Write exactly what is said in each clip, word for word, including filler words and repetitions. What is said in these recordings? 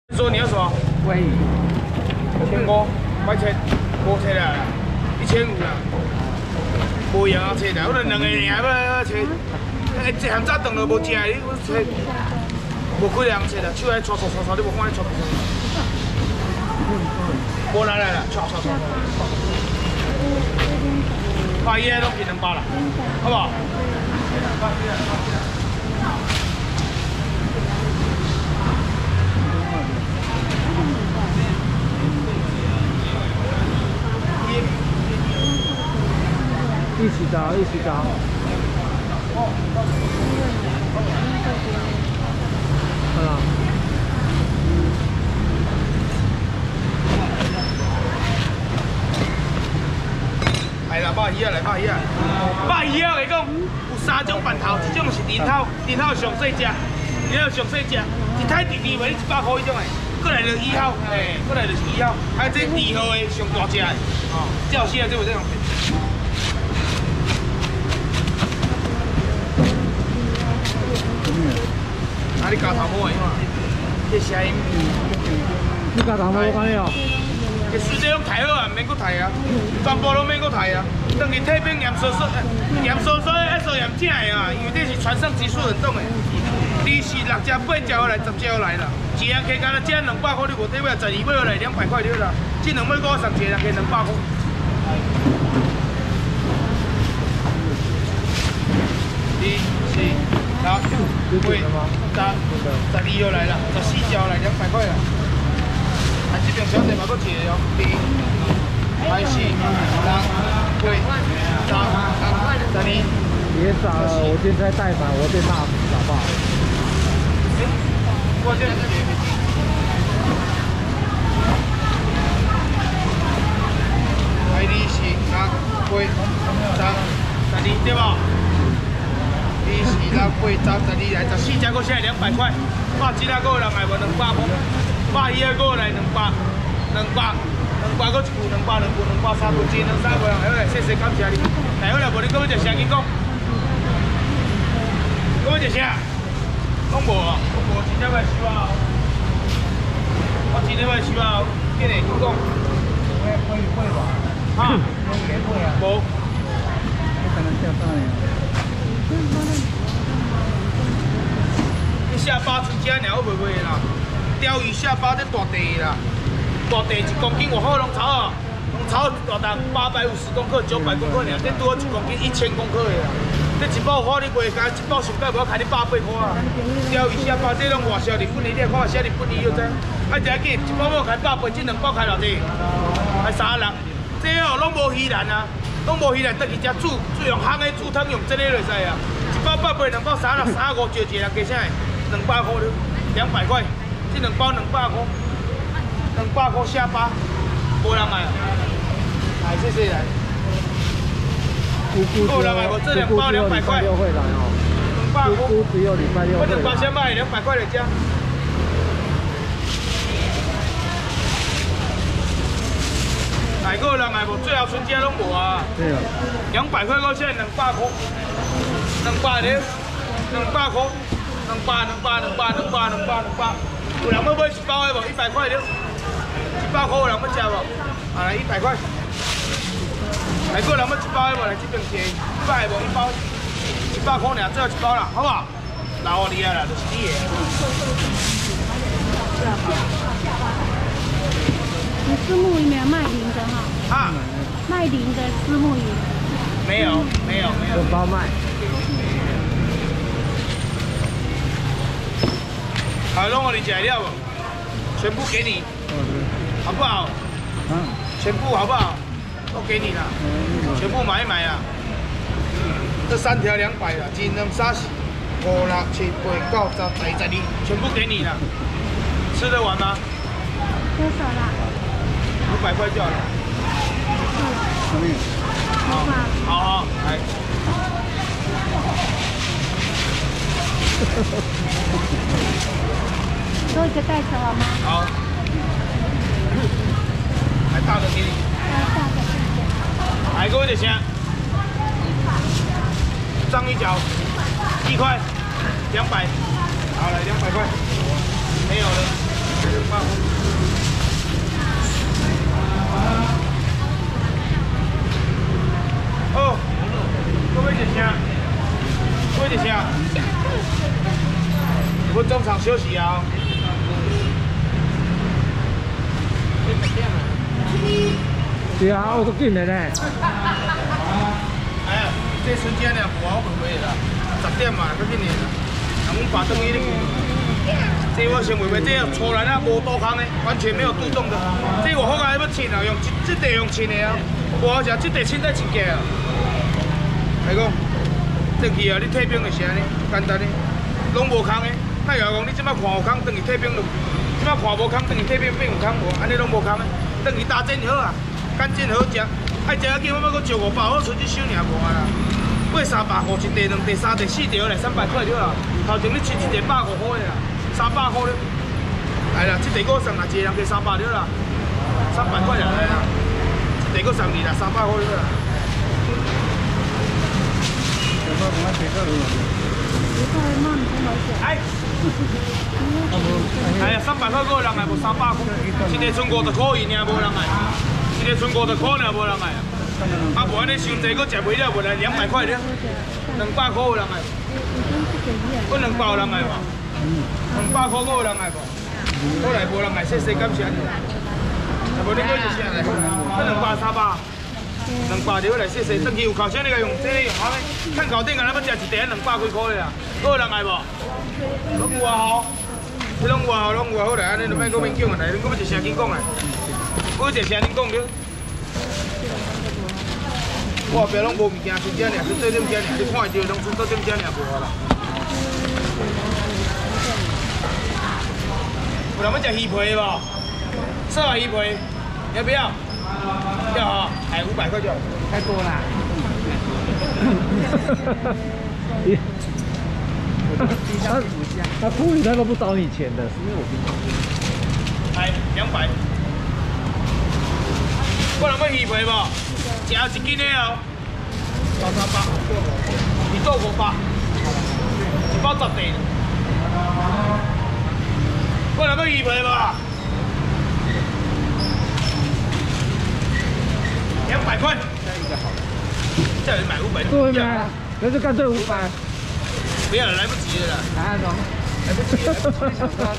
说你要什么？ 鲑鱼， 千五，买切，无切啦，一千五啦，无用啊切啦，我们两个人要切，哎，这咸早顿都无食，你我切，无几个人切啦，手来搓搓搓搓，你无看你搓搓搓，无来来啦，搓搓搓，百一拢变两百啦，好不好？ 一起找，一起找。啊。 来啦，百一啊，来百一啊！百一啊，我讲有三种饭头，一种是人头，人头上细只，人头上细只，一台第二位一百块迄种诶，过来就一号，诶，过来就是一号，还有这二号的上大只的，哦，照死啊，这有这种。 啊！你加头毛诶，这声音， 你加头毛我讲了。 这水这种抬好啊，免搁抬啊，全部拢免搁抬啊。等于退冰盐酥酥，盐酥酥爱做盐正的啊，因为这是传统技术很懂的。你是六只八只来，十只来啦，一人加加了这两百块，你无得买十二买来两百块了啦。这两尾我送一个人加两百块。二四。 六、八、十、十二号来啦，十四条来两百块啦。啊，这边小弟嘛，搁一个哦。二、三、四、六、八、十、十二。 别傻了，我今天带反，我变大傻吧。 哎，我这是。二、四、六、八、十、十二，对吧？ 二四六八十十二来十四只，搁现在两百块。百一啊，搁有人来无两百块。百一啊，搁有来两百，两百，两百搁一副，两百两副，两百三副，一两三个人，好嘞，谢谢感谢你。来好啦，无你搁要食啥？紧讲。搁要食啥？拢无啊，拢无，真正歹收啊！我真正歹收啊！紧嘞，紧讲。会会会吧？啊？无。 不可能下饭呀。 你下巴出只鸟，我袂卖啦。鲷鱼下巴在大地啦，大地一公斤偌好，龙草啊，龙草大重八百五十公克、九百公克尔，这拄好一公斤一千公克的啦。这一包花你卖价，一包上盖无开你百八块啊。鲷鱼下巴这种外销日本的，你看写日本的有真，啊，一记一包要开百八，这两包开偌济？开三六，这哦拢无鱼腩啊。 拢无鱼来，得去只煮，煮用烘的煮汤用这个就使啊。一包百八，两包三六，三五就一个人加啥的？两百块了，两百块，这两包两百块，两百块下巴，无人买。来，谢谢来。无人买，我这两包两百块。两百块。 姑只有礼拜六会来。我两包先卖两百块来加。 哪个人买无？最后春节拢无啊！ 对啊， 两百块到现在两百块，两百了，两百块，两百，两百，两百，两百，两百，两百。有人要买一包的无？一百块了，一百块有人要吃无？啊，来一百块。哪个人要一包的无？来这边摕，一百无？一包，一百块尔，最后一包啦，好不好？老我厉害啦，就是你的。 你丝木鱼没有卖零的哈？ 啊， 卖零的丝木鱼。 没有，没有，没有。 有包卖。 好，弄我你解料吧，全部给你，好不好？ 啊， 全部好不好？都给你了，全部买一买啊！这三条两百了，一两三四五六七八九十十一十二，全部给你了，吃得完吗？ 多少啦？ 五百块就好了。 什么？ 好，好好，来。 多一个袋子好吗？ 好。来大的给你。 大的。 来，各位的钱。章鱼脚，一块，两百。好，来两百块。没有了，两百。 对啊，我都紧的呢。 哎呀，这春节呢，无好袂袂啦，十点嘛，搁紧年啦。人阮爸等于咧。这我先袂袂，这粗篮啊，无刀空的，完全没有杜洞的。这我好个要称啊，用这这地用称的啊，无好食，这地称在一价啊。来讲，转去啊，你退兵就是安尼，简单的，拢无空的。那要讲你即摆看有空，转去退兵就，即摆看无空，转去退兵变有空无，安尼拢无空的。转去大煎好啊，干煎好食，爱食要紧，我要搁招五百，我剩一收尔无啊啦。买三百五，一地、两地、三地、四地来三百块了啦。头前你称一地百五块的啦。三百块了，来啦，这地个送啊，一个人给三百了啦，三百块了来啦，这地个送你啦，三百块了啦。哎，哎呀，三百块个人来无三百块，一个剩五十块以尔无人来，一个剩五十块尔无人来啊。啊，无安尼伤济，搁食袂了，无来两百块了，两百块有人来，我两百有人来嘛。两百块五有人来无？我来无人来，谢谢感谢你。啊，无你过一下来，啊两百三百，两百就来谢谢。转去有烤箱你个用这个用好嘞，看烤店个咱要食一地两百几块的啦，有人来无？拢有啊吼，你拢有啊，拢有啊，好来，安尼就莫搁勉强啊，来，恁搁要一声紧讲来，我一声恁讲着。我后壁拢无物件，剩这尔，剩这点这尔，你看会着，拢剩这点这尔无啊啦。有人要吃鱼皮无？色啊鱼皮，要不要？要哈，哎，五百块就好。太多啦。 他他处理他都不找你钱的，是因为我跟你哎，两百。我人要鱼皮无？吃一斤的哦。包三百，一包五百，一包十地。我人要鱼皮无？两百块。叫人买五百。 对吗？那就干脆五百。 不要了，来不及了啦。 来，走。 来不及了。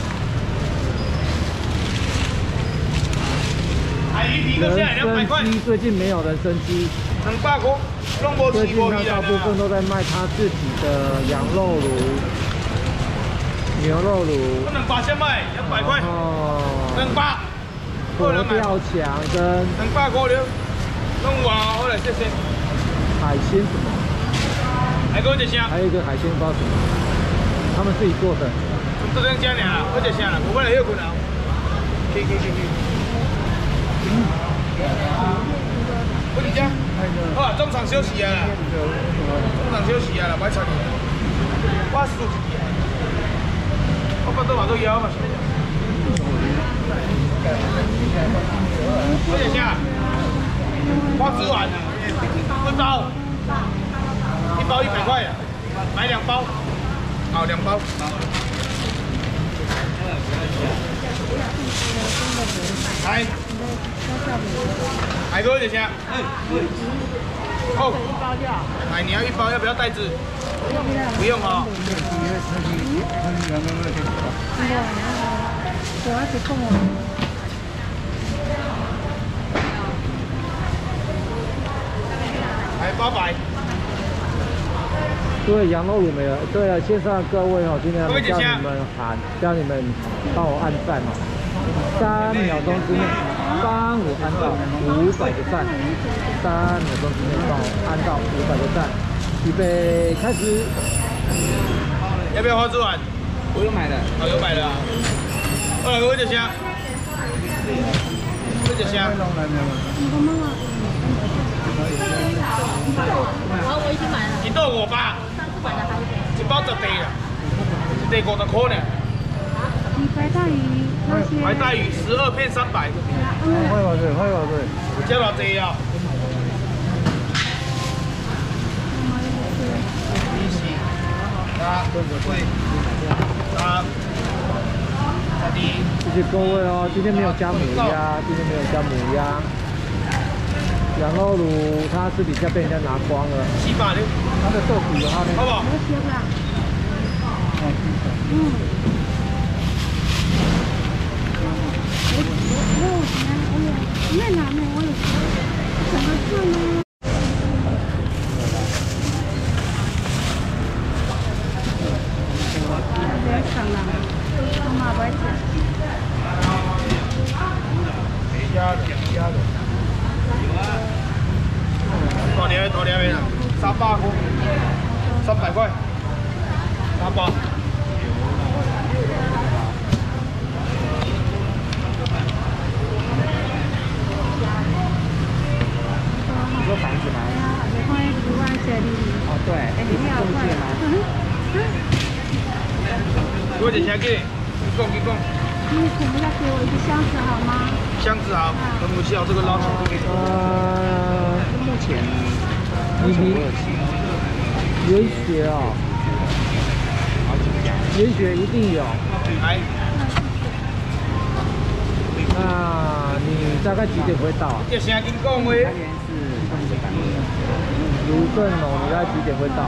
海鱼皮个现在两百块。 人参鸡最近没有人参鸡。 两百块，拢无最吃近他大部分都在卖他自己的羊肉炉、牛肉炉。 我两百先卖，两百块。 哦。 两百。 佛跳墙跟。 两百块了，拢有啊，好来谢谢。 海鲜什么？ 还给我一声。 还有一个海鲜包什么？他们自己做的。 就这样讲尔，我一声啦，无要来休困啊。去去去去。我伫遮。好啊，中场休息啊啦。中场休息啊啦，莫吵你。我输一个。我巴肚嘛都枵嘛是。我一声。花枝丸啊，一包。一包一百块啊，买两包。好，两包。来。海哥，姐姐。哦。来，你要一包，要不要袋子？不用哦。来，八百。 对，羊肉卤没了。对了，线上各位哦，今天叫你们喊，叫你们帮我按赞哦。三秒钟之内帮我按到五百个赞，三秒钟之内帮我按到五百个赞，预备开始。 要不要花枝丸？ 我有买的， 哦，有买的啊。好了，我一箱。我一箱。 好，我已经买了。 一豆五百。 上次买的还有点。 一包十地啦，一地五十块呢。 你白带鱼那些。 白带鱼十二片三百。 快把对，快把对。 加偌济啊？一四八对啊。 谢谢各位哦，今天没有加母鸭，今天没有加母鸭。羊肉炉它私底下被人家拿光了。 七百的。 它的豆腐的话呢？ 好不好？ 我行了。嗯。我我我我我有，我有，越南的我有。 一声给你，你讲你讲。 你可不要给我一个箱子好吗？ 箱子好，等我需要这个捞起这个。 呃，目前你你原雪哦，原雪一定有。 来。 那你大概几点会到？ 一声跟讲喂。 卢正龙，你大概几点会到？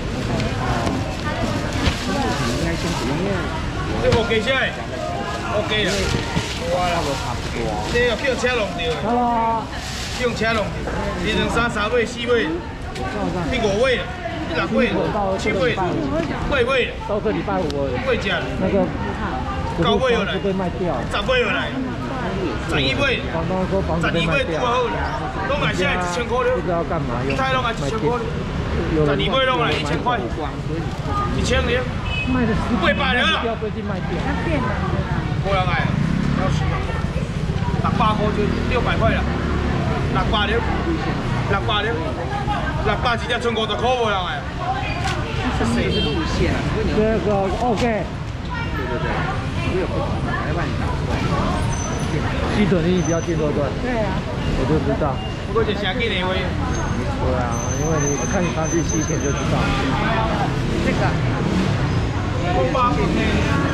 应该先不用念。 这 OK 先 ，OK 啦。 哇，那个差不多。 这要叫车弄掉。 Hello。 用车弄掉。二两三三尾四尾，第五尾，第六尾，七尾，八尾。 到这礼拜五了。 八只。 那个。 九尾又来。 被卖掉。 十尾又来。十一尾。 房东说房子被卖掉。 拢来现在一千块了。 不知道干嘛用。 太拢来一千块。十二尾拢来一千块。一千年。 卖的十八百了。 要最近卖掉。 要变了。 无人来，要死啦！六百块就六百块啦，六百了，六百了，六百一只剩五十块无人来。 这是路线啊， 这个 OK。 对对对，我有不同的，来帮你打出来。 西屯你比较近，对不对？ 对啊。 我就知道。 不过就想给你喂。 对啊，因为你看你常去西田就知道。 这个。 红八分呢？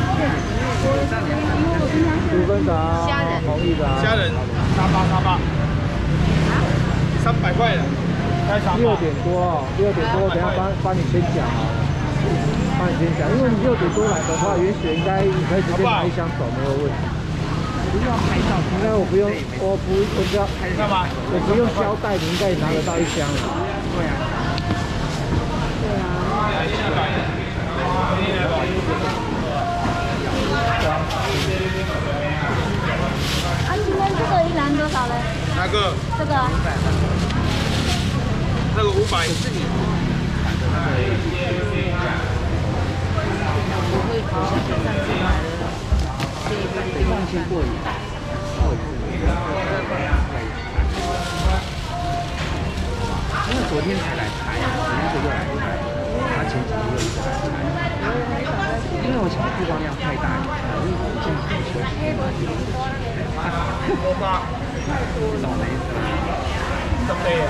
五分茶， 虾仁， 红玉茶， 虾仁，三八三八，三百块的， 六点多哦，六点多，等下帮帮你先讲啊，帮你先讲，因为你六点多来的话，也许应该你可以直接拿一箱走，没有问题。 不要拍照， 应该我不用，我不，我只要干嘛？ 我不用胶带，你应该也拿得到一箱了。 对啊。 对啊。啊，今天这个一篮多少嘞？ 哪个？ 这个。 那个五百。 是你。得放心过瘾。因为昨天才来开，昨天就又来开，他前几天又一直来开。因为我想曝光量太大，所以我现在很休息嘛。 五百。 什么意思？ 十倍啊。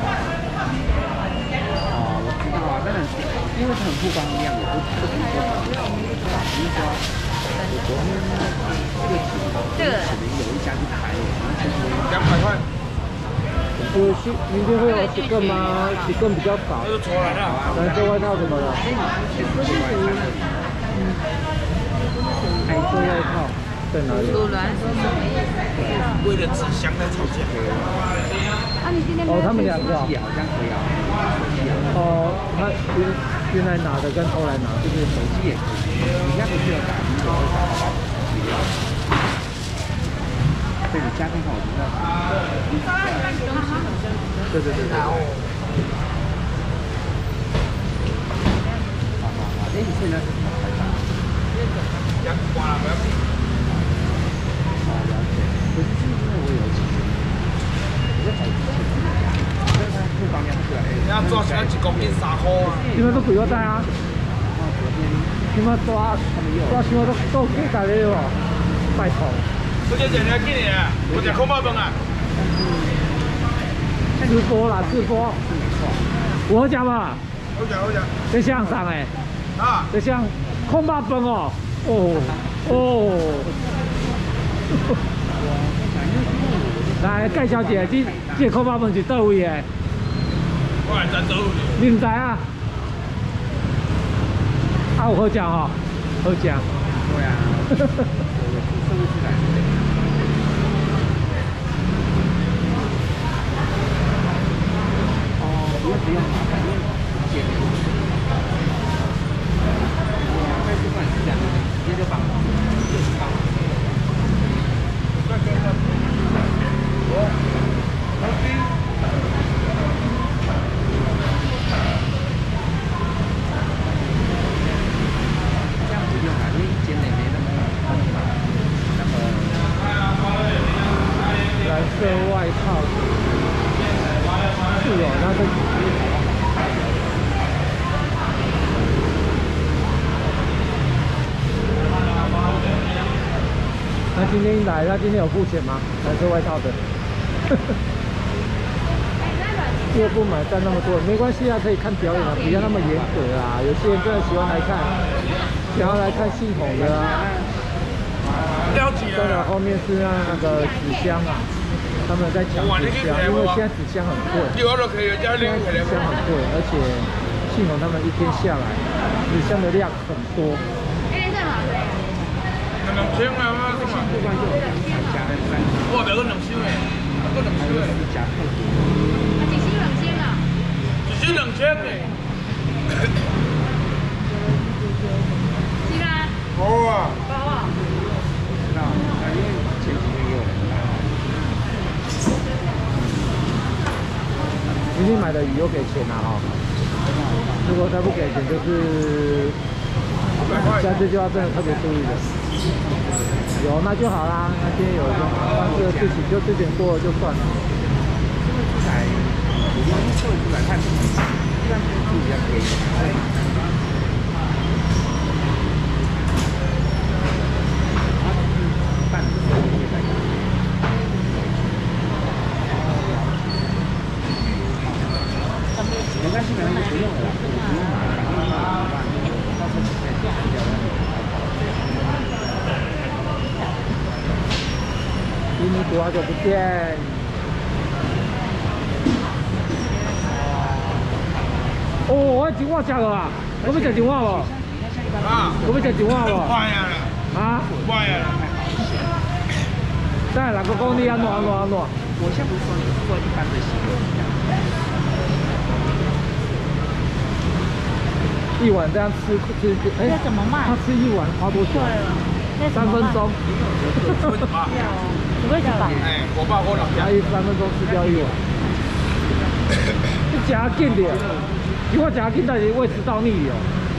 哦，我知道啊，当然是因为它很曝光量，我不不能说只是说我昨天这个可能有一家就开了，然后其实两百块。 我是明天会有几个吗？几个比较少。 那就出来了。 蓝色外套怎么了？蓝色外套在哪里？ 为了纸箱在吵架。 啊，你今天哦，他们两个。 好像可以啊。 哦，他原原来拿的跟后来拿，就是手机也可以。你家不是有打字，我会打好吧？对，你家刚好我知道。对对对对。好好好，哎，你现在是什么牌子？ 阳光了，不要紧。 哦，了解。可是是因为我有几件，我在找之前，但是它不方便出来。 人家抓起来一公斤三块。 你们都不要带啊？你们抓抓什么都都可以带的哦，拜托。 我这人家给你啊，我这空包饭啊。 直播啦，直播。我讲嘛。 好讲好讲。 这向上哎。 啊。 这向空包饭哦。哦哦。来，盖小姐，这这空包饭是倒位的？ 我来赞助你。你唔知啊？啊，有好食吼，好食。 对啊。我出社会出来。不用不用麻烦，因为姐，我开始管是这样，直接就绑，就是绑。我，老弟。这样不用啊，因为以前也没那么方便。那么， 蓝色外套。是哦，那个今天来，他今天有付钱吗？蓝色外套的。又不买单那么多，没关系啊，可以看表演啊，不要那么严格啊。有些人真的喜欢来看，想要来看系统的啊。 了解。 再来后面是那那个纸箱啊，他们在抢纸箱，因为现在纸箱很贵，现在纸箱很贵，而且系统他们一天下来，纸箱的量很多。 两千啊，嘛是嘛？我袂个两千诶，个两千诶。一箱两千啊？一箱两千诶。是啦。好啊。好啊。知道，因为前几个月有人来。 今天买的鱼又给钱了哈，如果再不给钱，就是下次就要真的特别注意了。有那就好啦，那今天有用，但是事情就之前过了就算了。 来，我们做出来看，一般是比较便宜。半个月来。人家基本上就不用了啦，不用买了，然后到时候再掉掉了。 一米多好久不见。哦，我一碗吃了啊！我要吃一碗无？ 啊！ 我要吃一碗无？ 坏呀啦！ 啊？ 坏呀啦！ 再来个讲你安怎安怎安怎？ 我现在不是说你是做一般的行为。 一碗这样吃吃哎， 这怎么卖？ 他吃一碗花多久？三分钟。 不会讲吧？ 哎，我爸我老家。 他一三分钟吃掉一碗。你吃紧点，如果吃紧，但是胃食道逆流。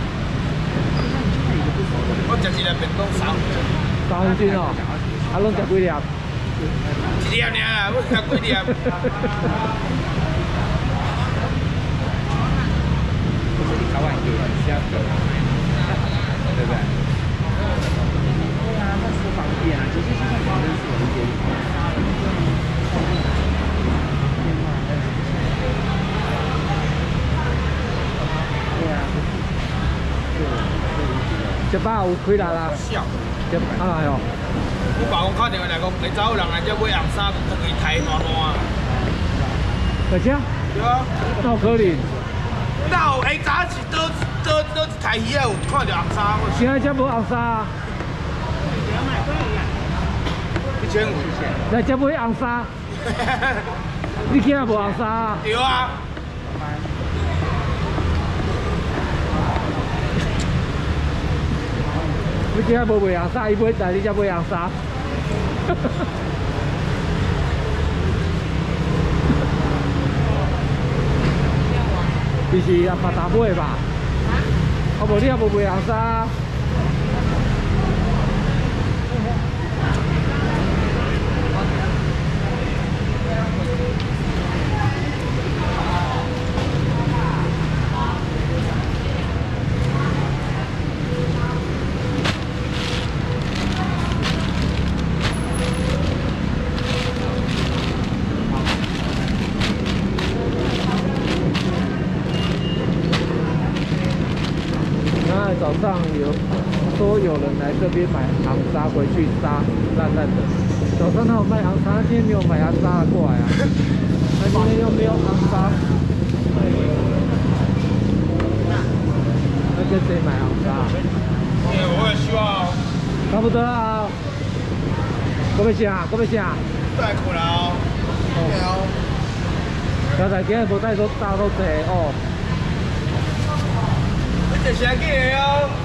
我食一粒便当三分钟。 三分钟哦，啊，拢食几粒？ 一粒尔啦，我食几粒？ 不是你早晚给，是要给，对不对？对啊，那是方便啊，其实现在方便是有一点。对啊，对， 一百有开力啦。 少。 一百啊哟。 我爸讲打电话来讲，会走有人来这买红衫，可以抬暖暖。 而且？ 对啊。 那有可能。 那有，哎，早起倒倒倒一台鱼啊，有看到红衫。 现在才无红衫。 一千五。 来才买红衫。你今日无红衫？ 有啊。 你今日无卖红衫，伊买来你才买红衫。你是啊，八达买吧？啊，无你也无卖红衫。早上有说有人来这边买航沙回去杀烂烂的。早上他有卖航沙，今天没有买航沙过来啊。他今天又没有航沙。那跟谁买航沙？ 我也希望。 差不多啊。搁要啥？搁要啥？ 再困了。哦。 刚才今日无带都大都济哦。 这啥个哦？